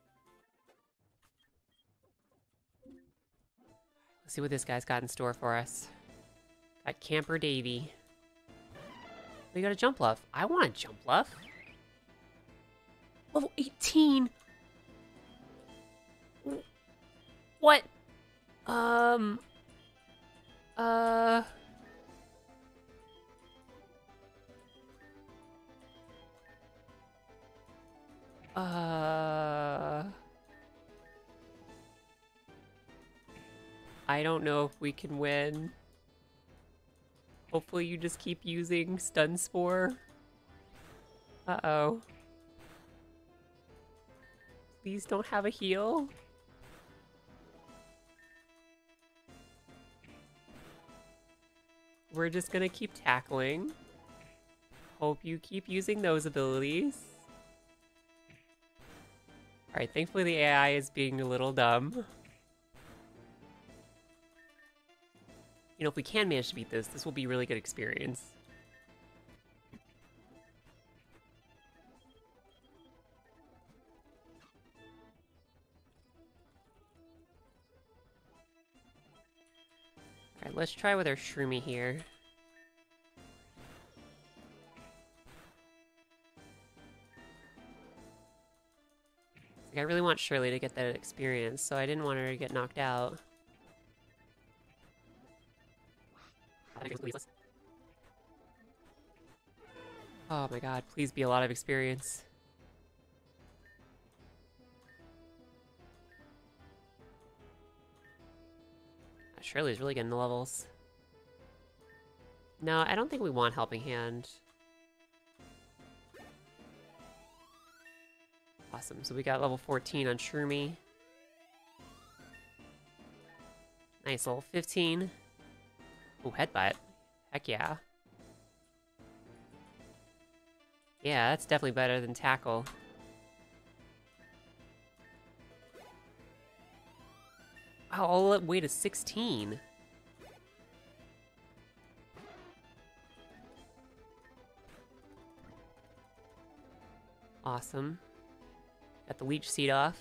[SPEAKER 1] Let's see what this guy's got in store for us. Got Camper Davy. We got a Jumpluff. I want a Jumpluff. Level eighteen. What? Um. Uh. Uh. I don't know if we can win. Hopefully you just keep using Stun Spore. Uh-oh. Please don't have a heal. We're just gonna keep tackling. Hope you keep using those abilities. Alright, thankfully the A I is being a little dumb. You know, if we can manage to beat this, this will be a really good experience. Alright, let's try with our Shroomy here. Like, I really want Shirley to get that experience, so I didn't want her to get knocked out. Oh my god, please be a lot of experience. Shirley's really getting the levels. No, I don't think we want Helping Hand. Awesome, so we got level fourteen on Shroomy. Nice, level fifteen. Ooh, Headbutt. Heck yeah. Yeah, that's definitely better than Tackle. Wow, all the way to sixteen. Awesome. Got the Leech Seed off.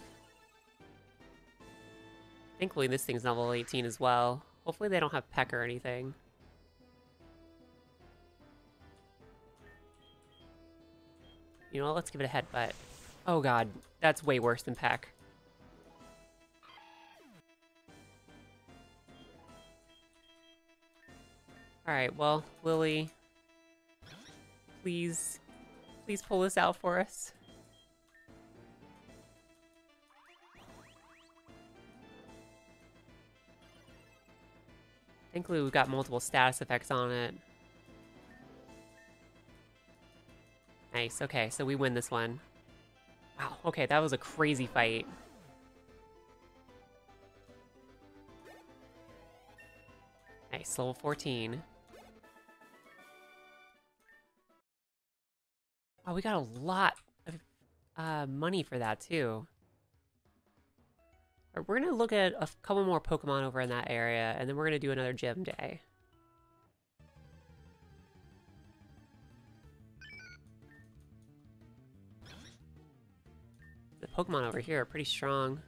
[SPEAKER 1] Thankfully this thing's level eighteen as well. Hopefully they don't have Peck or anything. You know what? Let's give it a headbutt. Oh god, that's way worse than Peck. Alright, well, Lily, please, please pull this out for us. Thankfully, we've got multiple status effects on it. Nice, okay, so we win this one. Wow, okay, that was a crazy fight. Nice, level fourteen. Oh, we got a lot of uh, money for that, too. Right, we're going to look at a couple more Pokemon over in that area, and then we're going to do another gym day. The Pokemon over here are pretty strong.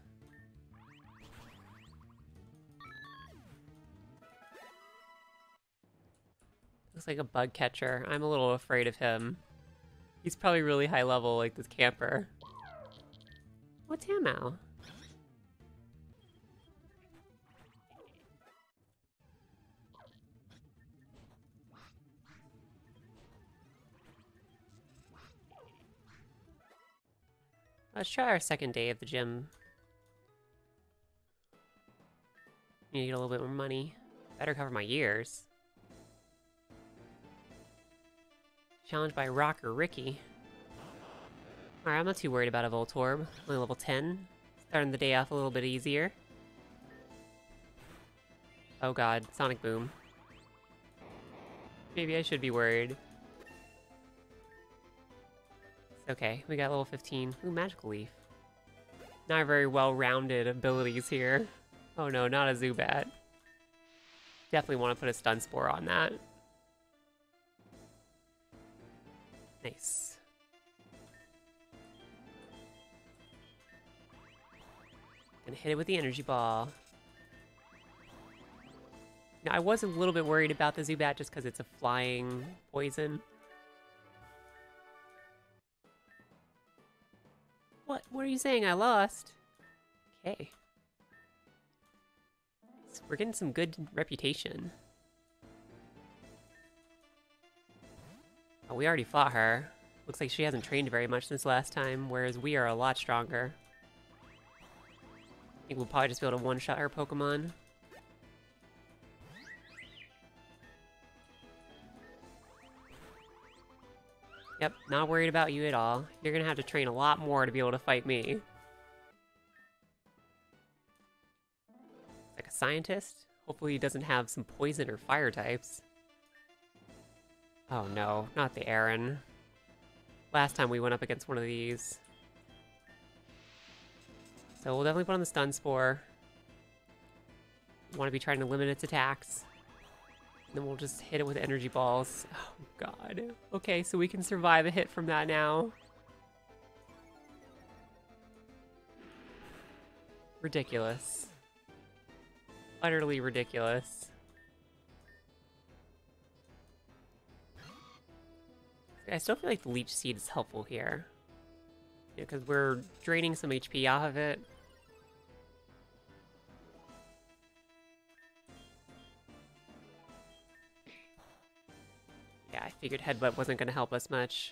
[SPEAKER 1] Looks like a bug catcher. I'm a little afraid of him. He's probably really high level, like this camper. What's Hamau? Let's try our second day of the gym. Need to get a little bit more money. Better cover my years. Challenged by Rocker Ricky. Alright, I'm not too worried about a Voltorb. Only level ten. Starting the day off a little bit easier. Oh god, Sonic Boom. Maybe I should be worried. It's okay, we got level fifteen. Ooh, Magical Leaf. Not very well-rounded abilities here. Oh no, not a Zubat. Definitely want to put a Stun Spore on that. Nice. Gonna hit it with the energy ball. Now, I was a little bit worried about the Zubat just because it's a flying poison. What? What are you saying? I lost? Okay. So we're getting some good reputation. Oh, we already fought her. Looks like she hasn't trained very much since last time, whereas we are a lot stronger. I think we'll probably just be able to one-shot her Pokemon. Yep, not worried about you at all. You're gonna have to train a lot more to be able to fight me. Like a scientist? Hopefully he doesn't have some poison or fire types. Oh no, not the Aaron. Last time we went up against one of these. So we'll definitely put on the Stun Spore. Want to be trying to limit its attacks. And then we'll just hit it with energy balls. Oh god. Okay, so we can survive a hit from that now. Ridiculous. Utterly ridiculous. I still feel like the Leech Seed is helpful here. Yeah, because we're draining some H P off of it. Yeah, I figured Headbutt wasn't going to help us much.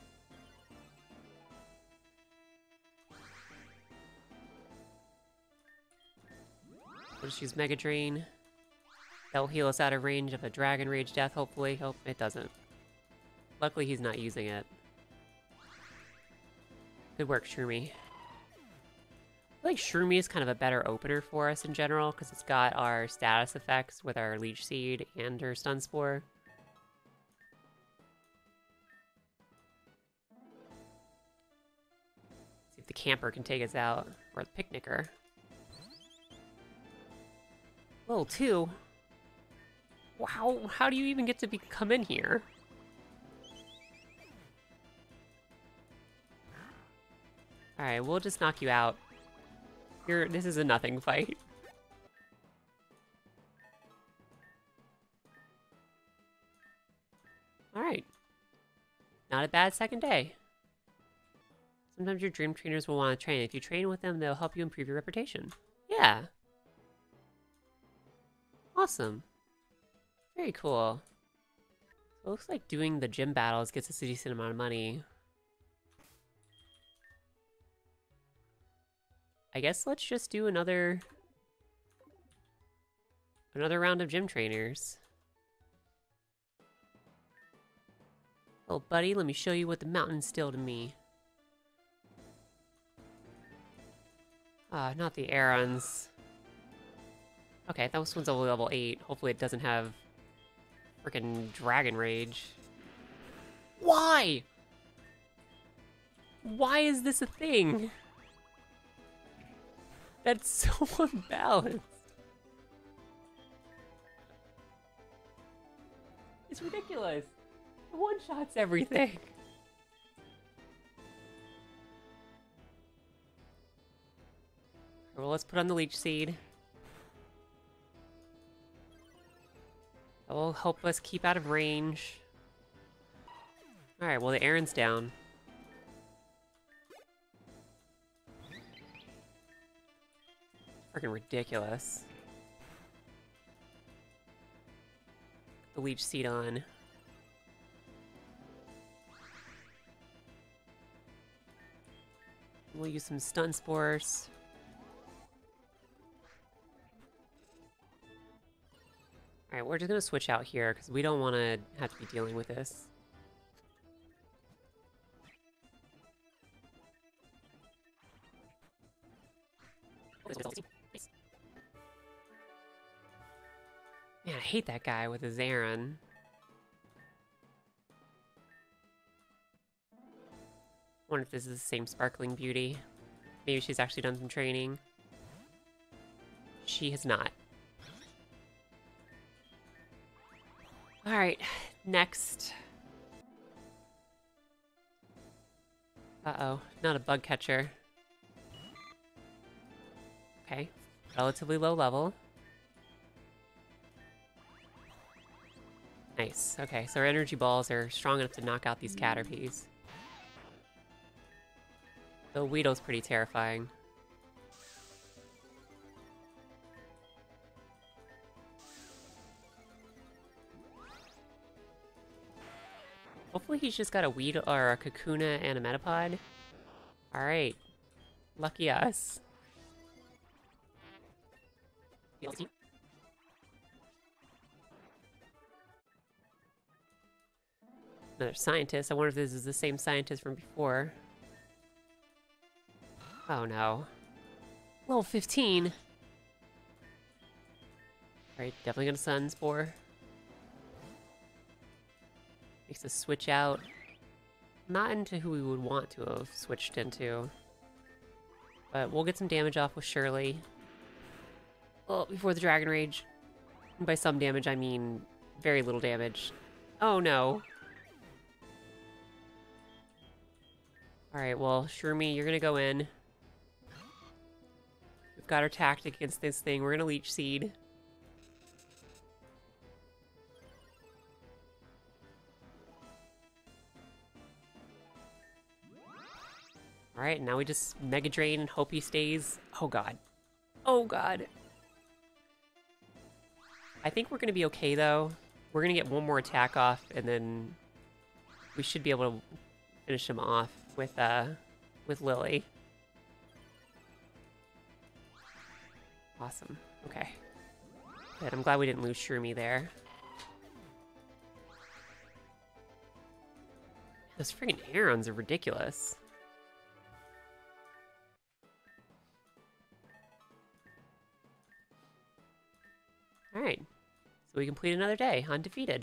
[SPEAKER 1] We'll just use Mega Drain. That'll heal us out of range of a Dragon Rage Death, hopefully. Oh, it doesn't. Luckily, he's not using it. Good work, Shroomy. I feel like Shroomy is kind of a better opener for us in general, because it's got our status effects with our Leech Seed and our Stun Spore. See if the Camper can take us out, or the Picnicker. Level two? Wow, how do you even get to be come in here? Alright, we'll just knock you out. You're, this is a nothing fight. Alright. Not a bad second day. Sometimes your dream trainers will want to train. If you train with them, they'll help you improve your reputation. Yeah. Awesome. Very cool. So it looks like doing the gym battles gets us a decent amount of money. I guess let's just do another... Another round of gym trainers. Oh, buddy, let me show you what the mountain instilled in me. Ah, uh, not the Arons. Okay, that one's only level eight. Hopefully it doesn't have freaking Dragon Rage. Why? Why is this a thing? That's so unbalanced. It's ridiculous. It one-shots everything. Well, let's put on the Leech Seed. That will help us keep out of range. Alright, well the Aron's down. Freaking ridiculous. The Leech Seed on. We'll use some Stun Spores. Alright, we're just gonna switch out here because we don't want to have to be dealing with this. Man, I hate that guy with his Aron. Wonder if this is the same Sparkling Beauty. Maybe she's actually done some training. She has not. Alright, next. Uh-oh, not a bug catcher. Okay, relatively low level. Nice, okay, so our energy balls are strong enough to knock out these Caterpies. The Weedle's pretty terrifying. Hopefully he's just got a Weedle or a Kakuna and a Metapod. Alright. Lucky us. Another scientist. I wonder if this is the same scientist from before. Oh no. Level fifteen. Alright, definitely gonna Sun Spore. Makes us switch out. Not into who we would want to have switched into. But we'll get some damage off with Shirley. Well, before the Dragon Rage. And by some damage, I mean very little damage. Oh no. Alright, well, Shroomy, you're gonna go in. We've got our tactic against this thing. We're gonna Leech Seed. Alright, now we just Mega Drain and hope he stays. Oh god. Oh god. I think we're gonna be okay though. We're gonna get one more attack off and then we should be able to finish him off with uh with Lily. Awesome. Okay. Good. I'm glad we didn't lose Shroomy there. Those freaking Arons are ridiculous. Alright, so we complete another day, undefeated.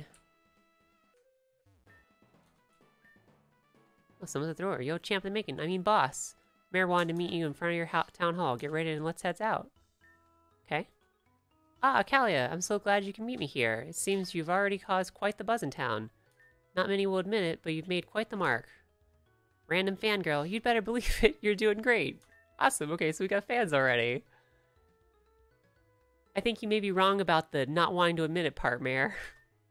[SPEAKER 1] Oh, someone's at the door. Yo, champ, the making. I mean, boss. Mayor wanted to meet you in front of your town hall. Get ready and let's heads out. Okay. Ah, Kalia, I'm so glad you can meet me here. It seems you've already caused quite the buzz in town. Not many will admit it, but you've made quite the mark. Random fangirl, you'd better believe it. You're doing great. Awesome. Okay, so we got fans already. I think you may be wrong about the not wanting to admit it part, Mayor.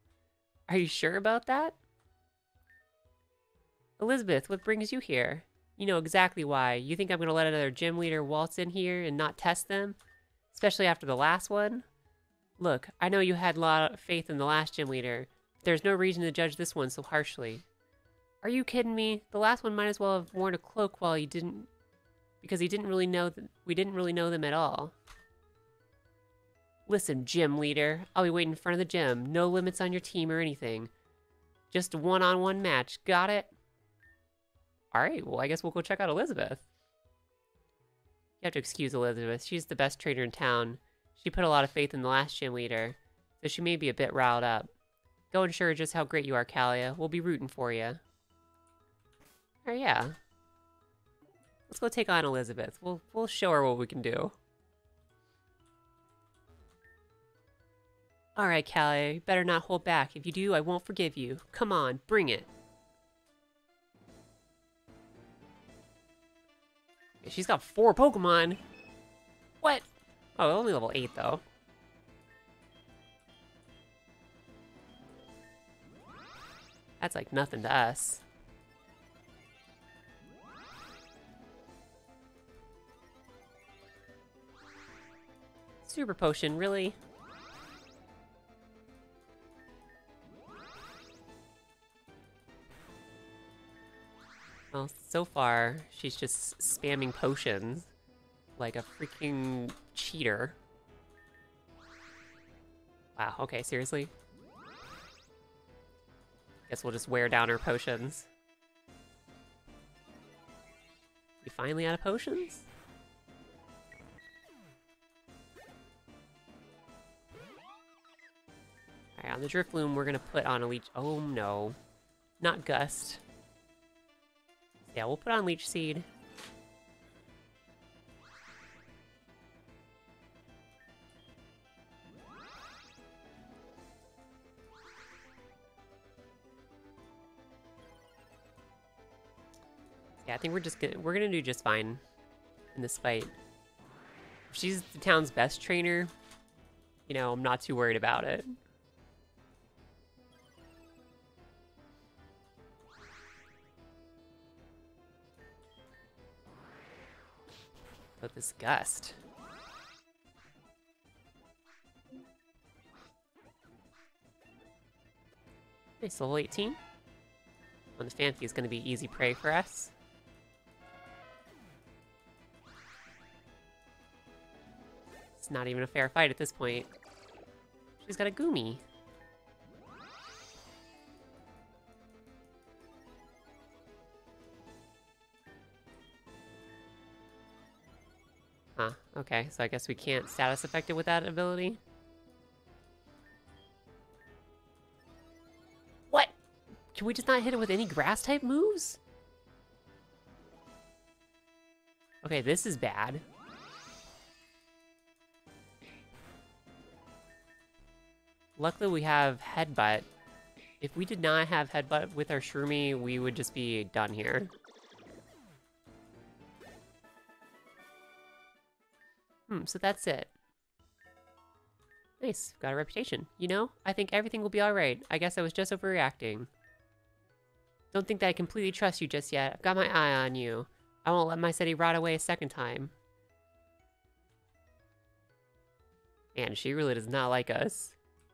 [SPEAKER 1] Are you sure about that? Elizabeth, what brings you here? You know exactly why. You think I'm gonna let another gym leader waltz in here and not test them? Especially after the last one? Look, I know you had a lot of faith in the last gym leader, but there's no reason to judge this one so harshly. Are you kidding me? The last one might as well have worn a cloak while he didn't... Because he didn't really know... Th we didn't really know them at all. Listen, gym leader. I'll be waiting in front of the gym. No limits on your team or anything. Just a one-on-one match. Got it? Alright, well I guess we'll go check out Elizabeth. You have to excuse Elizabeth. She's the best trainer in town. She put a lot of faith in the last gym leader, so she may be a bit riled up. Go and show her just how great you are, Kalia. We'll be rooting for you. Oh yeah. Let's go take on Elizabeth. We'll we'll show her what we can do. Alright, Kalia, you better not hold back. If you do, I won't forgive you. Come on, bring it. She's got four Pokemon. What? Oh, only level eight though. That's like nothing to us. Super Potion, really? Well, so far, she's just spamming potions like a freaking cheater. Wow, okay, seriously? Guess we'll just wear down her potions. You finally out of potions? Alright, on the Drifloon, we're gonna put on a Leech... Oh, no. Not Gust. Yeah, we'll put on Leech Seed. Yeah, I think we're just gonna we're gonna do just fine in this fight. If she's the town's best trainer, you know, I'm not too worried about it. But this Gust. Nice, level eighteen. Well, the Phanpy is going to be easy prey for us. It's not even a fair fight at this point. She's got a Goomy. Huh, okay, so I guess we can't status affect it with that ability? What? Can we just not hit it with any grass-type moves? Okay, this is bad. Luckily we have Headbutt. If we did not have Headbutt with our Shroomy, we would just be done here. Hmm, so that's it. Nice, got a reputation. You know, I think everything will be alright. I guess I was just overreacting. Don't think that I completely trust you just yet. I've got my eye on you. I won't let my city rot away a second time. Man, she really does not like us.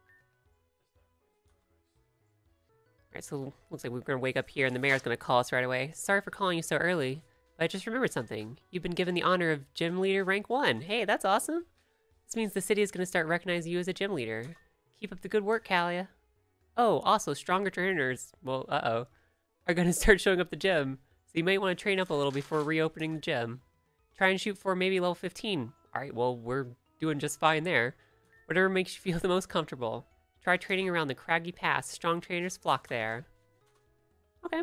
[SPEAKER 1] Alright, so looks like we're gonna wake up here and the mayor's gonna call us right away. Sorry for calling you so early, but I just remembered something. You've been given the honor of Gym Leader Rank one. Hey, that's awesome. This means the city is gonna start recognizing you as a gym leader. Keep up the good work, Kalia. Oh, also, stronger trainers, well, uh-oh, are gonna start showing up at the gym. So you might want to train up a little before reopening the gym. Try and shoot for maybe level fifteen. Alright, well, we're doing just fine there. Whatever makes you feel the most comfortable. Try training around the Craggy Pass. Strong trainers flock there. Okay.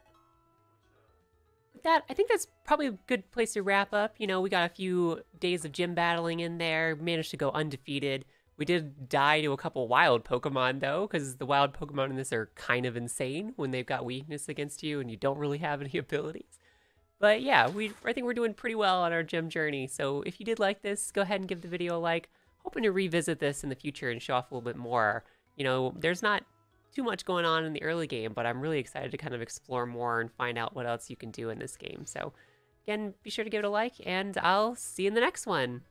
[SPEAKER 1] With that, I think that's probably a good place to wrap up. You know, we got a few days of gym battling in there. Managed to go undefeated. We did die to a couple wild Pokemon, though, because the wild Pokemon in this are kind of insane when they've got weakness against you and you don't really have any abilities. But yeah, we I think we're doing pretty well on our gym journey. So if you did like this, go ahead and give the video a like. Hoping to revisit this in the future and show off a little bit more. You know, there's not too much going on in the early game, but I'm really excited to kind of explore more and find out what else you can do in this game. So again, be sure to give it a like, and I'll see you in the next one.